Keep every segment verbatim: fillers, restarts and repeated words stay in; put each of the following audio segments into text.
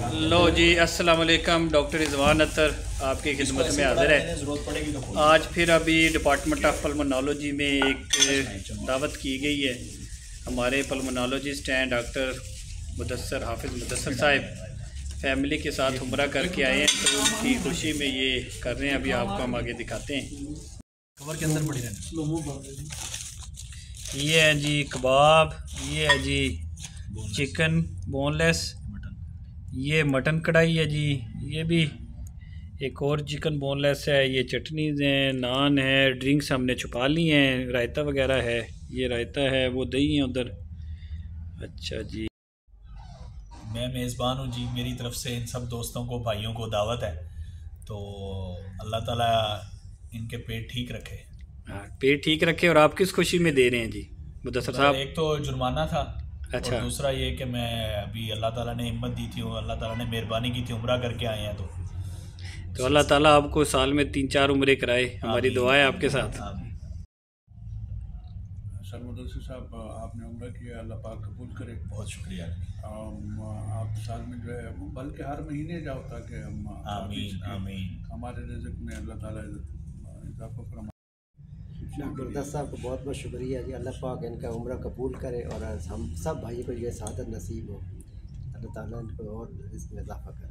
लो जी, अस्सलाम वालेकुम। डॉक्टर रिजवान अतर आपकी खिदमत में हाजिर है। आज फिर अभी डिपार्टमेंट ऑफ पल्मोनोलॉजी में एक दावत की गई है। हमारे पल्मोनोलॉजिस्ट हैं डॉक्टर मुदस्सर हाफिज़ मुदस्सर साहब फैमिली के साथ उम्रा करके आए हैं, तो उनकी खुशी में ये कर रहे हैं। अभी आपको हम आगे दिखाते हैं। कवर के अंदर पड़ी रहने। ये है जी कबाब, ये है जी चिकन बोनलेस, ये मटन कढ़ाई है जी, ये भी एक और चिकन बोनलेस है। ये चटनीज़ हैं, नान है, ड्रिंक्स हमने छुपा ली हैं, रायता वगैरह है। ये रायता है, वो दही है उधर। अच्छा जी, मैं मेज़बान हूँ जी। मेरी तरफ से इन सब दोस्तों को, भाइयों को दावत है, तो अल्लाह ताला इनके पेट ठीक रखे। हाँ, पेट ठीक रखे। और आप किस खुशी में दे रहे हैं जी मुदस्सर साहब? एक तो जुर्माना था, अच्छा। और दूसरा ये कि मैं अभी अल्लाह ताला ने हिम्मत दी थी, अल्लाह ताला ने मेहरबानी की थी, उम्रा करके आए हैं। तो तो अल्लाह ताला आपको साल में तीन चार उम्रें कराए, हमारी दुआ है आपके साथ। सर मुदस्सिर साहब, आपने उम्र किया, अल्लाह पाक कबूल करे। बहुत शुक्रिया। आप साल में जो है बल्कि हर महीने जाओ, ताकि हम आमीन आमीन हमारे रिज़्क़ में अल्लाह ताला इजाफ़ा फरमाए। डॉक्टर साहब को बहुत बहुत शुक्रिया जी। अल्लाह पाक इनका उम्र कबूल करे और हम सब भाई को ये सादत नसीब हो। अल्लाह ताला इनको और रिज़्क़ में इजाफ़ा करे।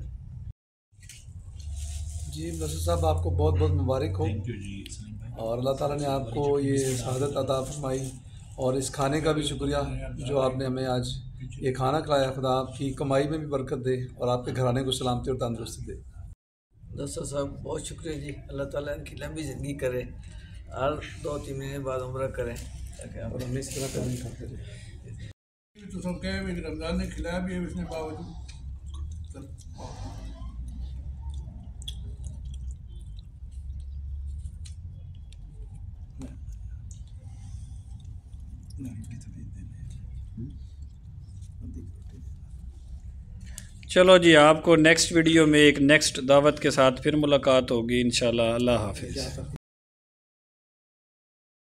जी मुदस्सिर साहब, आपको बहुत बहुत मुबारक हो। थैंक यू जी सलीम भाई। और अल्लाह ताला ने आपको ये शहादत अता फरमाई, और इस खाने का भी शुक्रिया जो आपने हमें आज ये खाना खिलाया। खुदा आपकी कमाई में भी बरकत दे और आपके घराने को सलामती और तंदुरुस्ती दे। मुदस्सर साहब बहुत शुक्रिया जी। अल्लाह ताला इनकी लंबी ज़िंदगी करे, हर दो तीन महीने बाद उम्र करें, और हमें इस तरह का नहीं खाते रहे। तो सब कहे कि रमज़ान ने खिलाया भी है, इसने बावजूद चलो जी, आपको नेक्स्ट वीडियो में एक नेक्स्ट दावत के साथ फिर मुलाकात होगी इंशाल्लाह। अल्लाह हाफिज़।